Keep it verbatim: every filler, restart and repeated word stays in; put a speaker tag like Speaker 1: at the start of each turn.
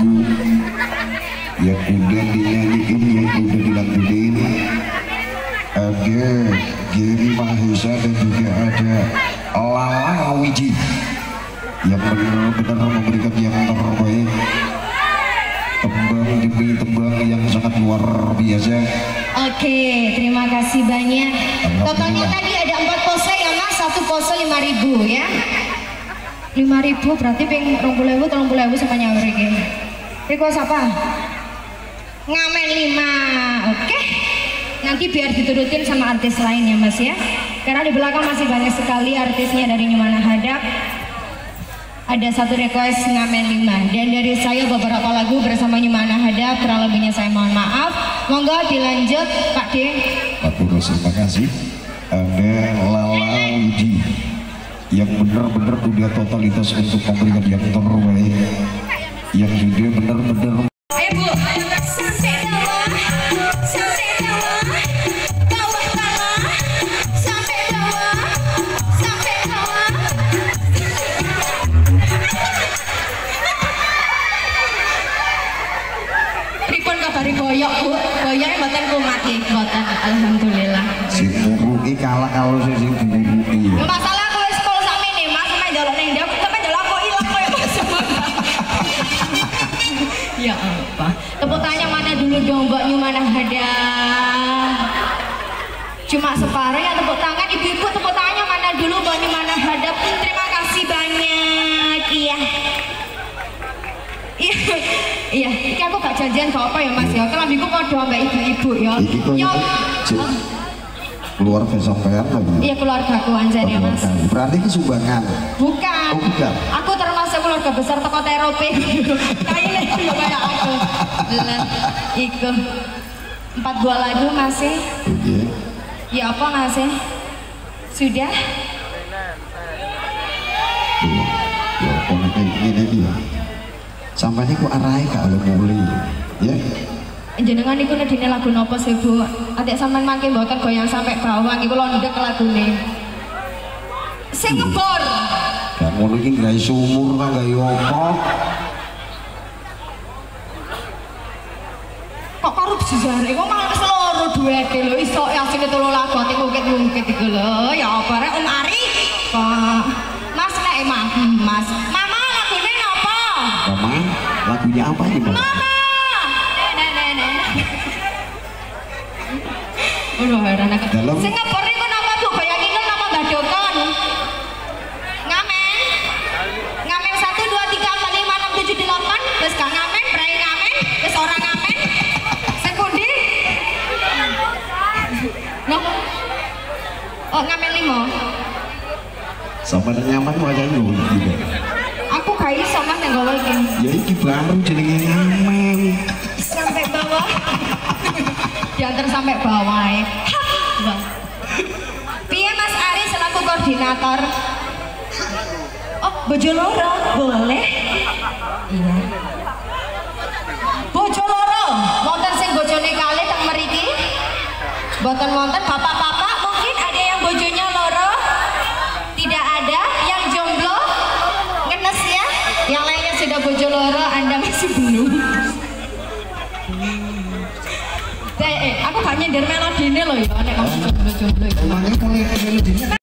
Speaker 1: lagu yang udah dinyanyiin, yang udah dilakuin. Ada Giri Mahesa dan juga ada Lala Wiji yang benar-benar memberikan yang terbaik, tembang demi tembang yang sangat luar biasa.
Speaker 2: Oke, terima kasih banyak. Totalnya tadi ada empat pose ya mas, satu pose lima ribu ya. Lima ribu berarti ping ronggulewu tolonggulewu sama nyawer ini. Request apa? Ngamen lima, oke. Nanti biar diturutin sama artis lain ya mas ya. Karena di belakang masih banyak sekali artisnya dari Nyumana Hadap. Ada satu request ngamen lima dan dari saya beberapa lagu bersama Nyumana Hadap. Kurang lebihnya saya mohon maaf. Monggo dilanjut Pak D.
Speaker 1: Pak Bro, terima kasih. Ada Lala Widi yang benar-benar udah totalitas untuk memberikan yang terbaik, yang juga benar-benar.
Speaker 2: Ayo Bu, sampai bawah, sampai bawah, bawah bawah, sampai bawah, sampai bawah. Pripun kabari boyok Bu? Boyoknya mboten kumat nggih, mboten. Alhamdulillah.
Speaker 1: Si muruki kalah kalau si sing dimuruki.
Speaker 2: Masalah aku wis kol sakmene Mas, sampe njaluk ning ndap, sampe njaluk kok ilang koyo Mas. Ya apa? Tepuk tangan mana dulu dong Mbak Nyumana Hadap. Cuma separuh ya tepuk tangan ibu-ibu, tepuk tangannya mana dulu Mbak Nyumana Hadap. Terima kasih banyak. Iya. Iya, iya. Iki aku gak janjian gak apa ya Mas ya. Kelambiku padha mbak ibu-ibu ya.
Speaker 1: Iki kok
Speaker 2: Yo.
Speaker 1: keluarga sampean lagi.
Speaker 2: Iya keluargaku anjir ya Mas.
Speaker 1: Berarti itu sumbangan.
Speaker 2: Bukan.
Speaker 1: Oh, bukan.
Speaker 2: Aku termasuk keluarga besar toko terope. Kayaknya itu ya kayak aku. Lah, iku. Empat buah lagu masih.
Speaker 1: Oke.
Speaker 2: Ya apa masih? Sudah?
Speaker 1: Ya, kalau kayak gini dia. Sampainya ku arahi kalau mulai, ya.
Speaker 2: Jenengan iku nedine lagu nopo sih Bu? Adik sampean mangke mboten goyang sampai bawah iku londek lagune. Sing ngebor.
Speaker 1: Gak ngono iki gawe sumur kan gawe opo?
Speaker 2: Kok korupsi jare kok malah seloro duweke lho iso asine telu lagu ati mungkit-mungkit iku lho. Ya apa rek Om Ari? Kok Mas nek emang Mas. Mama lagune nopo?
Speaker 1: Mama, lagunya apa ini, Mama?
Speaker 2: Mama. Udah heran aku. Sing ngebor niku napa Bu? Bayangin napa Badokon. Ngamen. Ngamen satu dua tiga empat lima enam tujuh delapan. Wis gak ngamen, brai ngamen, wis ora ngamen. Sing pundi? Noh. Oh, ngamen lima.
Speaker 1: Sama nyaman wajah nyuwun juga.
Speaker 2: Aku gak iso Mas nek gawe iki.
Speaker 1: Ya iki baru jenenge ngamen.
Speaker 2: Sampai bawah. Diantar sampai bawah ya. Piye Mas Ari selaku koordinator? Oh, bojo loro boleh? Iya. Bojo loro, wonten sing bojone kalih teng mriki? Mboten wonten bapak-bapak mungkin ada yang bojonya loro? Tidak ada yang jomblo? Ngenes ya? Yang lainnya sudah bojo loro, Anda masih belum? Eh, eh, aku gak nyender melodine loh ya, nek kamu jomblo-jomblo itu.
Speaker 1: Emangnya kalau melodine